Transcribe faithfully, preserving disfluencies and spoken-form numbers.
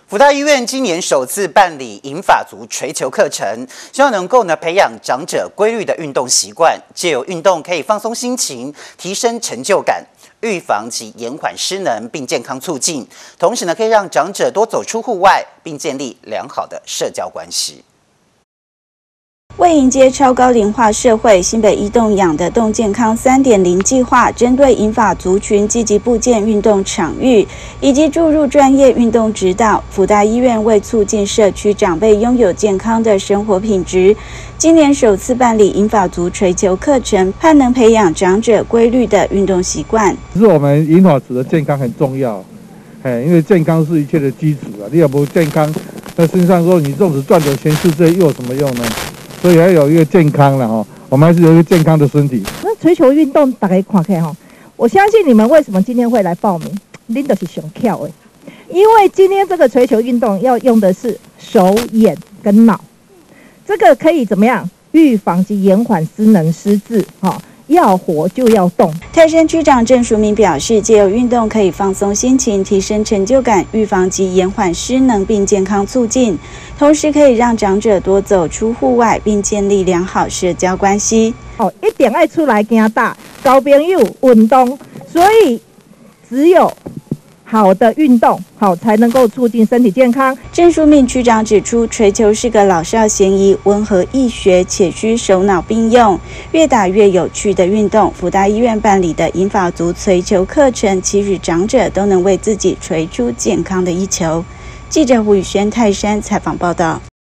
辅大医院今年首次办理银发族槌球课程，希望能够呢培养长者规律的运动习惯，借由运动可以放松心情，提升成就感，预防及延缓失能，并健康促进。同时呢，可以让长者多走出户外，并建立良好的社交关系。 为迎接超高龄化社会，新北一动养的动健康 三点零 计划，针对银发族群积极布建运动场域，以及注入专业运动指导。辅大医院为促进社区长辈拥有健康的生活品质，今年首次办理银发族槌球课程，盼能培养长者规律的运动习惯。 其实我们银发族的健康很重要，哎，因为健康是一切的基础啊！你要不健康，那身上说你纵使赚的钱是这又有什么用呢？ 所以要有一个健康了哈，我们还是有一个健康的身体。 那槌球运动大家看看哈，我相信你们为什么今天会来报名，恁就是上巧的，因为今天这个槌球运动要用的是手、眼跟脑，这个可以怎么样预防及延缓失能失智哈。 要活就要动。 泰山区长郑淑明表示，借由运动可以放松心情，提升成就感，预防及延缓失能，并健康促进。同时可以让长者多走出户外，并建立良好社交关系。 哦，一定要出来行大，交朋友，运动。所以只有好的运动，好才能够促进身体健康。 郑淑明区长指出，槌球是个老少咸宜、温和易学，且需手脑并用，越打越有趣的运动。辅大医院办理的银发族槌球课程，期许长者都能为自己锤出健康的一球。记者胡宇轩泰山采访报道。